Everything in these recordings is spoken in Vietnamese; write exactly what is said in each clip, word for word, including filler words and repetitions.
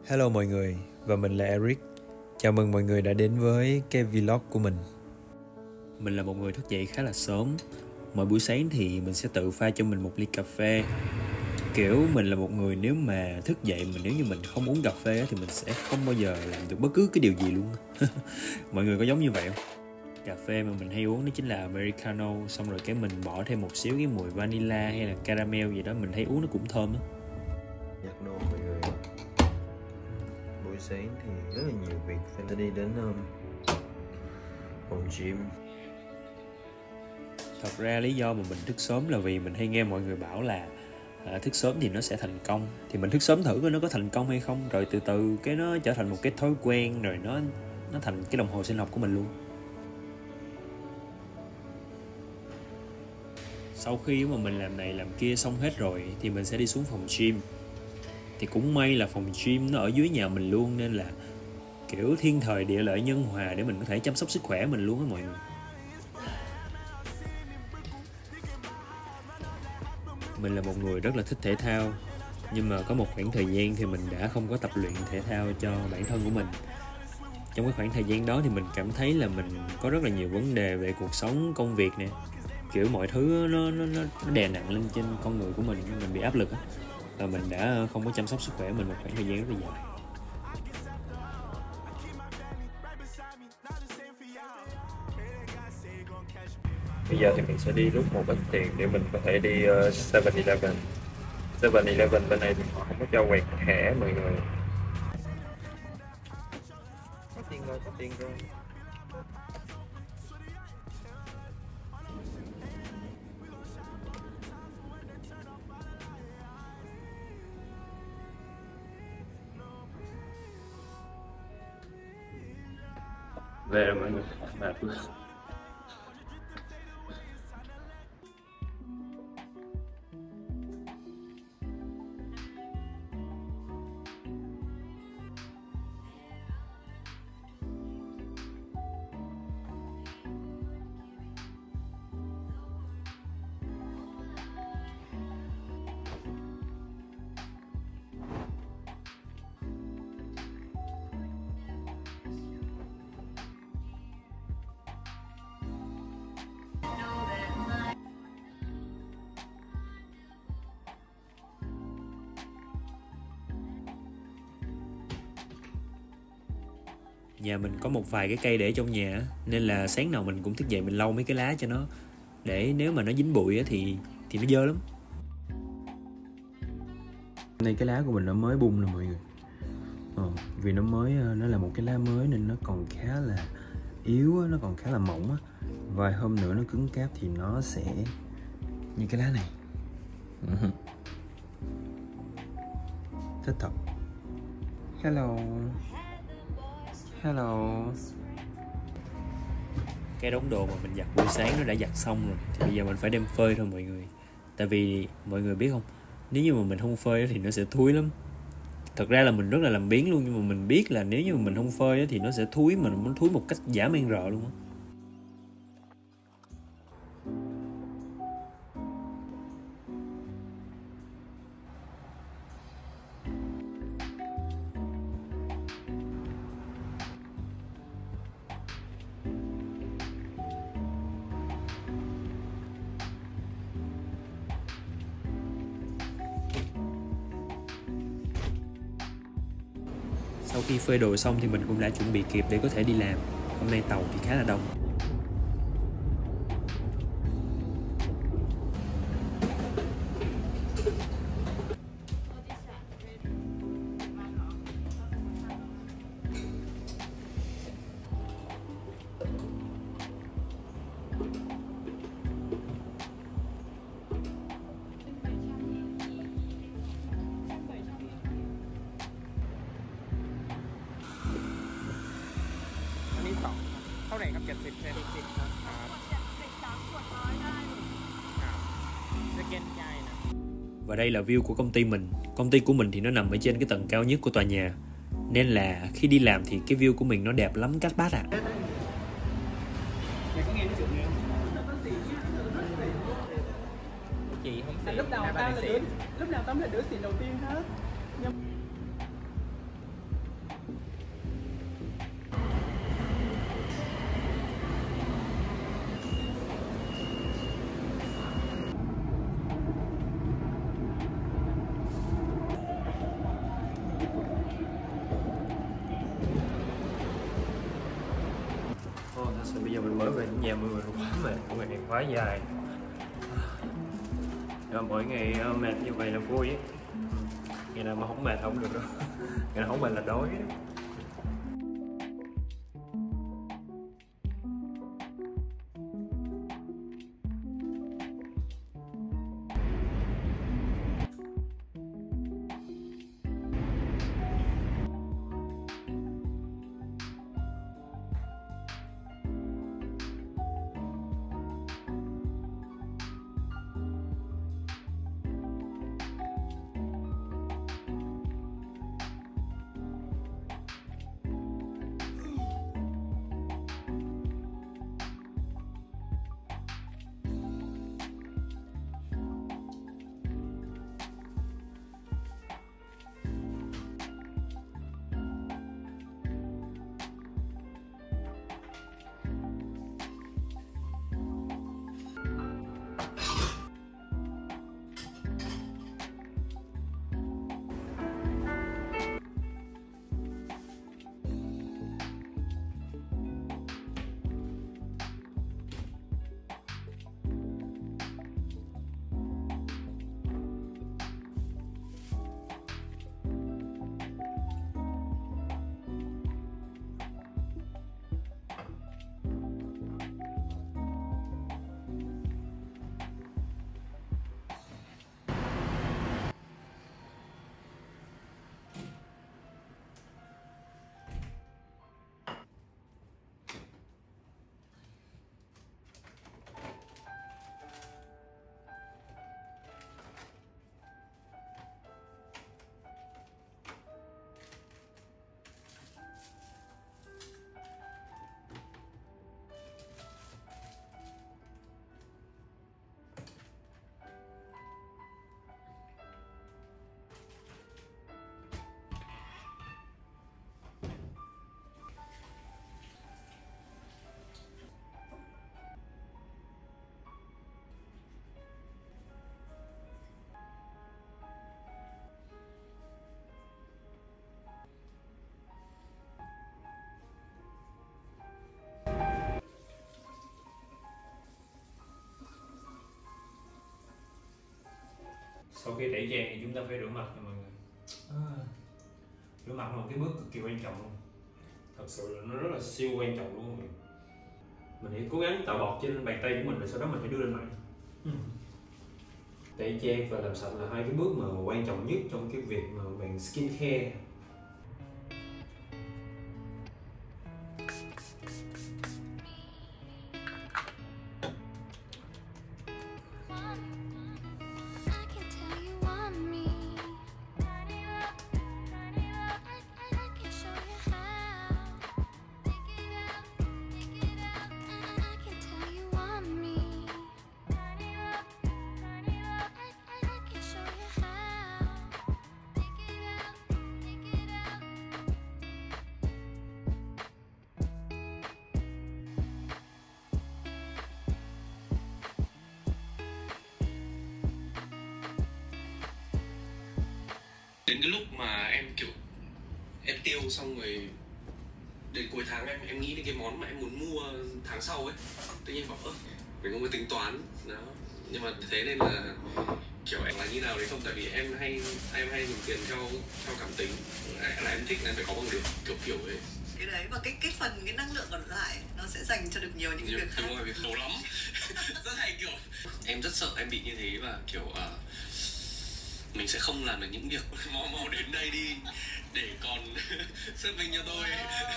Hello mọi người, và mình là Eric. Chào mừng mọi người đã đến với cái vlog của mình. Mình là một người thức dậy khá là sớm. Mỗi buổi sáng thì mình sẽ tự pha cho mình một ly cà phê. Kiểu mình là một người nếu mà thức dậy mà nếu như mình không uống cà phê thì mình sẽ không bao giờ làm được bất cứ cái điều gì luôn. Mọi người có giống như vậy không? Cà phê mà mình hay uống đó chính là Americano. Xong rồi cái mình bỏ thêm một xíu cái mùi vanilla hay là caramel gì đó, mình thấy uống nó cũng thơm đó. Nhật nô mọi người. Buổi sáng thì rất là nhiều việc, phải đi đến um, phòng gym. Thật ra lý do mà mình thức sớm là vì mình hay nghe mọi người bảo là à, thức sớm thì nó sẽ thành công. Thì mình thức sớm thử coi nó có thành công hay không. Rồi từ từ cái nó trở thành một cái thói quen. Rồi nó nó thành cái đồng hồ sinh học của mình luôn. Sau khi mà mình làm này làm kia xong hết rồi thì mình sẽ đi xuống phòng gym. Thì cũng may là phòng gym nó ở dưới nhà mình luôn, nên là kiểu thiên thời địa lợi nhân hòa để mình có thể chăm sóc sức khỏe mình luôn á mọi người. Mình là một người rất là thích thể thao, nhưng mà có một khoảng thời gian thì mình đã không có tập luyện thể thao cho bản thân của mình. Trong cái khoảng thời gian đó thì mình cảm thấy là mình có rất là nhiều vấn đề về cuộc sống, công việc nè. Kiểu mọi thứ nó, nó, nó, nó đè nặng lên trên con người của mình, mình bị áp lực á. Và mình đã không có chăm sóc sức khỏe mình một khoảng thời gian rất là dài. Bây giờ thì mình sẽ đi rút một ít tiền để mình có thể đi uh, seven eleven. seven eleven bên này thì họ không có cho quẹt thẻ mọi người. Có tiền rồi, có tiền rồi. Về rồi mọi người, mệt quá. Nhà mình có một vài cái cây để trong nhà, nên là sáng nào mình cũng thức dậy mình lau mấy cái lá cho nó, để nếu mà nó dính bụi thì thì nó dơ lắm. Đây cái lá của mình nó mới bung nè mọi người. Ờ, vì nó mới, nó là một cái lá mới nên nó còn khá là yếu, nó còn khá là mỏng. Vài hôm nữa nó cứng cáp thì nó sẽ như cái lá này. Thích thật. Hello. Hello. Cái đống đồ mà mình giặt buổi sáng nó đã giặt xong rồi, thì bây giờ mình phải đem phơi thôi mọi người. Tại vì mọi người biết không, nếu như mà mình không phơi thì nó sẽ thúi lắm. Thật ra là mình rất là làm biếng luôn, nhưng mà mình biết là nếu như mà mình không phơi thì nó sẽ thúi, mà nó thúi một cách dã man rợ luôn á. Sau khi phơi đồ xong thì mình cũng đã chuẩn bị kịp để có thể đi làm. Hôm nay tàu thì khá là đông. สองเท่าไหร่ครับเจ็ดสิบเจ็ดสิบครับเจ็ดสามขวดร้อยได้ครับสแกนจ่ายนะ. Và đây là view của công ty mình. Công ty của mình thì nó nằm ở trên cái tầng cao nhất của tòa nhà, nên là khi đi làm thì cái view của mình nó đẹp lắm các bác ạ. À. Chị không lúc đầu tao là đứa lúc nào tao là đứa xịn đầu tiên hết. Nhưng mới về đến nhà mọi người quá mệt, một ngày quá dài. Rồi, mỗi ngày mệt như vậy là vui ấy. Ngày nào mà không mệt không được đâu. Ngày nào không mệt là đói đó. Sau khi tẩy trang thì chúng ta phải rửa mặt nha mọi người. À, rửa mặt là một cái bước cực kỳ quan trọng luôn. Thật sự là nó rất là siêu quan trọng luôn mọi người. Mình hãy cố gắng tạo bọt trên bàn tay của mình, rồi sau đó mình phải đưa lên mặt. Ừ. Tẩy trang và làm sạch là hai cái bước mà quan trọng nhất trong cái việc mà bạn skincare. Đến cái lúc mà em kiểu em tiêu xong rồi đến cuối tháng em em nghĩ đến cái món mà em muốn mua tháng sau ấy, tự nhiên bảo ơ mình không có tính toán đó, nhưng mà thế nên là kiểu em là như nào đấy không, tại vì em hay em hay dùng tiền theo theo cảm tính, là em thích là em phải có bằng được kiểu kiểu ấy. Cái đấy và cái cái phần cái năng lượng còn lại nó sẽ dành cho được nhiều những cái việc khác. Đúng rồi, việc khổ lắm. Rất hay kiểu em rất sợ em bị như thế và kiểu uh, mình sẽ không làm được những việc mau mau đến đây đi để còn xuất mình cho tôi.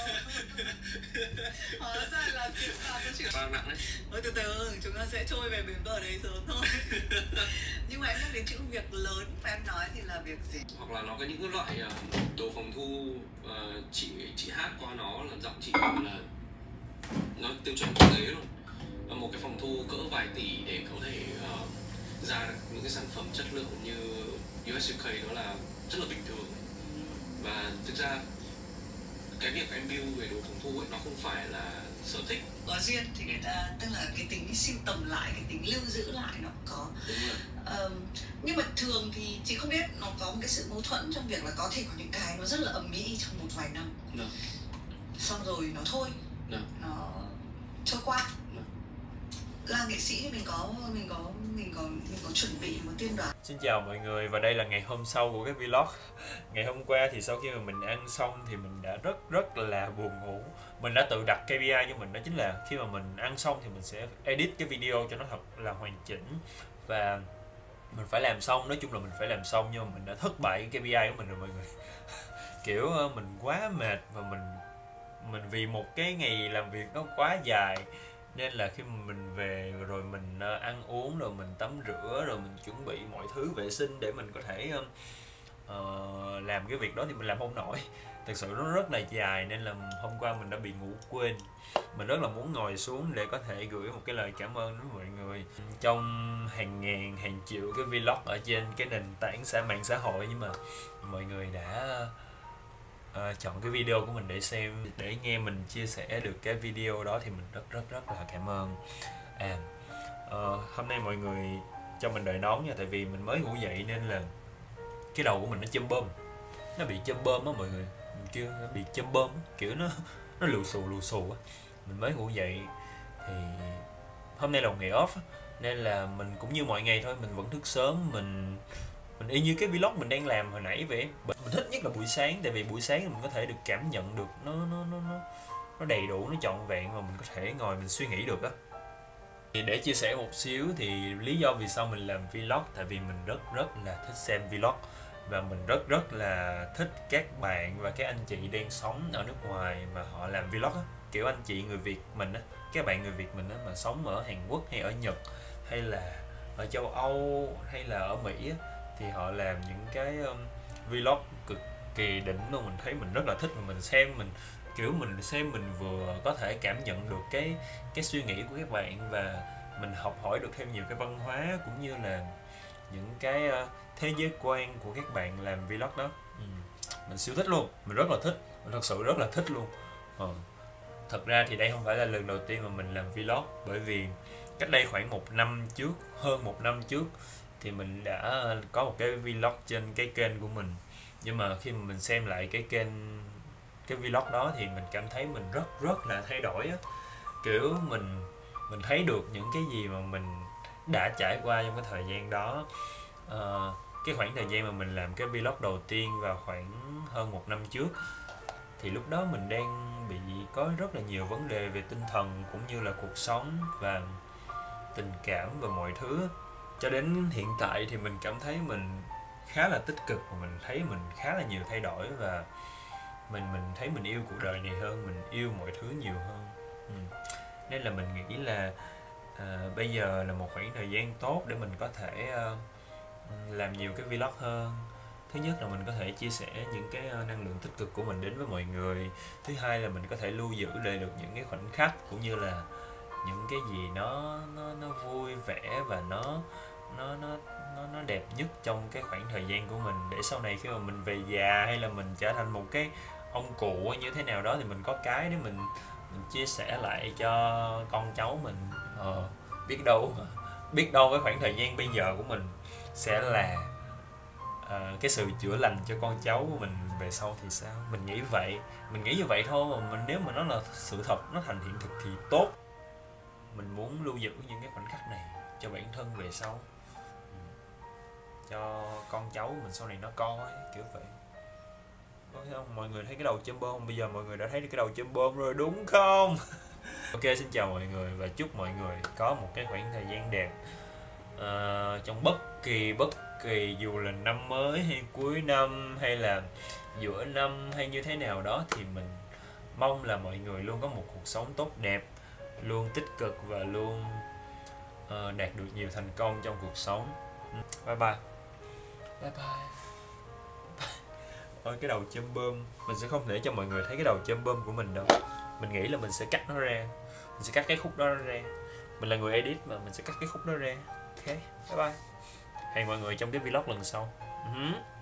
Hóa ra là kiểu là câu chuyện Bao nặng đấy. Thôi từ từ, chúng ta sẽ trôi về bến bờ đấy sớm thôi. Nhưng mà em nhắc đến chữ việc lớn mà em nói thì là việc gì? Hoặc là nó có những cái loại uh, đồ phòng thu uh, chị chị hát qua nó là giọng chị là nó tiêu chuẩn quốc tế luôn. Và một cái phòng thu cỡ vài tỷ để có thể uh, ra được những cái sản phẩm chất lượng như u ét u ca đó là rất là bình thường. Và thực ra cái việc em build về đồ phòng thu ấy nó không phải là sở thích. Có duyên thì người ta, tức là cái tính sưu tầm lại, cái tính lưu giữ lại nó có. Đúng rồi. Um, nhưng mà thường thì chị không biết nó có một cái sự mâu thuẫn trong việc là có thể có những cái nó rất là ầm ĩ trong một vài năm. Được. Xong rồi nó thôi. Được. Nó trôi qua. Là nghệ sĩ thì mình có mình có mình có mình có chuẩn bị một tiên đoán. Xin chào mọi người, và đây là ngày hôm sau của cái vlog. Ngày hôm qua thì sau khi mà mình ăn xong thì mình đã rất rất là buồn ngủ. Mình đã tự đặt ca pê i cho mình, đó chính là khi mà mình ăn xong thì mình sẽ edit cái video cho nó thật là hoàn chỉnh và mình phải làm xong. Nói chung là mình phải làm xong, nhưng mà mình đã thất bại cái ca pê i của mình rồi mọi người. Kiểu mình quá mệt và mình mình vì một cái ngày làm việc nó quá dài nên là khi mà mình về rồi mình ăn uống rồi mình tắm rửa rồi mình chuẩn bị mọi thứ vệ sinh để mình có thể uh, làm cái việc đó thì mình làm không nổi. Thực sự nó rất là dài nên là hôm qua mình đã bị ngủ quên. Mình rất là muốn ngồi xuống để có thể gửi một cái lời cảm ơn đến mọi người trong hàng ngàn hàng triệu cái vlog ở trên cái nền tảng xã mạng xã hội, nhưng mà mọi người đã Uh, chọn cái video của mình để xem, để nghe mình chia sẻ được cái video đó thì mình rất rất rất là cảm ơn. À, uh, hôm nay mọi người cho mình đội nón nha, tại vì mình mới ngủ dậy nên là cái đầu của mình nó châm bơm, nó bị châm bơm á mọi người, mình kêu nó bị châm bơm, kiểu nó nó lù xù lù xù á. Mình mới ngủ dậy thì hôm nay là một ngày off nên là mình cũng như mọi ngày thôi, mình vẫn thức sớm, mình mình y như cái vlog mình đang làm hồi nãy vậy. Mình thích nhất là buổi sáng, tại vì buổi sáng mình có thể được cảm nhận được nó nó nó nó nó đầy đủ, nó trọn vẹn và mình có thể ngồi mình suy nghĩ được á. Thì để chia sẻ một xíu thì lý do vì sao mình làm vlog, tại vì mình rất rất là thích xem vlog và mình rất rất là thích các bạn và các anh chị đang sống ở nước ngoài mà họ làm vlog á. Kiểu anh chị người Việt mình á, các bạn người Việt mình á mà sống ở Hàn Quốc hay ở Nhật hay là ở châu Âu hay là ở Mỹ á, thì họ làm những cái um, vlog cực kỳ đỉnh luôn. Mình thấy mình rất là thích, mà mình xem mình kiểu mình xem mình vừa có thể cảm nhận được cái cái suy nghĩ của các bạn và mình học hỏi được thêm nhiều cái văn hóa cũng như là những cái uh, thế giới quan của các bạn làm vlog đó. Ừ. Mình siêu thích luôn, mình rất là thích, mình thật sự rất là thích luôn. Ờ. Thật ra thì đây không phải là lần đầu tiên mà mình làm vlog, bởi vì cách đây khoảng một năm trước, hơn một năm trước thì mình đã có một cái vlog trên cái kênh của mình. Nhưng mà khi mà mình xem lại cái kênh cái vlog đó thì mình cảm thấy mình rất rất là thay đổi á. Kiểu mình mình thấy được những cái gì mà mình đã trải qua trong cái thời gian đó. À, cái khoảng thời gian mà mình làm cái vlog đầu tiên vào khoảng hơn một năm trước thì lúc đó mình đang bị có rất là nhiều vấn đề về tinh thần cũng như là cuộc sống và tình cảm và mọi thứ. Cho đến hiện tại thì mình cảm thấy mình khá là tích cực và mình thấy mình khá là nhiều thay đổi và mình mình thấy mình yêu cuộc đời này hơn, mình yêu mọi thứ nhiều hơn. Ừ. Nên là mình nghĩ là à, bây giờ là một khoảng thời gian tốt để mình có thể uh, làm nhiều cái vlog hơn. Thứ nhất là mình có thể chia sẻ những cái năng lượng tích cực của mình đến với mọi người. Thứ hai là mình có thể lưu giữ lại được những cái khoảnh khắc cũng như là những cái gì nó nó nó vui vẻ và nó nó nó nó nó đẹp nhất trong cái khoảng thời gian của mình, để sau này khi mà mình về già hay là mình trở thành một cái ông cụ như thế nào đó thì mình có cái để mình mình chia sẻ lại cho con cháu mình. Ờ, biết đâu biết đâu cái khoảng thời gian bây giờ của mình sẽ là uh, cái sự chữa lành cho con cháu của mình về sau thì sao. Mình nghĩ vậy, mình nghĩ như vậy thôi mà mình, nếu mà nó là sự thật, nó thành hiện thực thì tốt. Mình muốn lưu giữ những cái khoảnh khắc này cho bản thân về sau, cho con cháu mình sau này nó coi, kiểu vậy. Có thấy không? Mọi người thấy cái đầu châm bơm không? Bây giờ mọi người đã thấy cái đầu châm bơm rồi đúng không? Ok, xin chào mọi người và chúc mọi người có một cái khoảng thời gian đẹp uh, trong bất kỳ bất kỳ dù là năm mới hay cuối năm hay là giữa năm hay như thế nào đó, thì mình mong là mọi người luôn có một cuộc sống tốt đẹp, luôn tích cực và luôn uh, đạt được nhiều thành công trong cuộc sống. Bye bye. Bye bye. Ôi, cái đầu châm bơm mình sẽ không để cho mọi người thấy cái đầu châm bơm của mình đâu. Mình nghĩ là mình sẽ cắt nó ra, mình sẽ cắt cái khúc đó ra. Mình là người edit mà, mình sẽ cắt cái khúc đó ra. Ok, bye bye. Hẹn mọi người trong cái vlog lần sau. Uh-huh.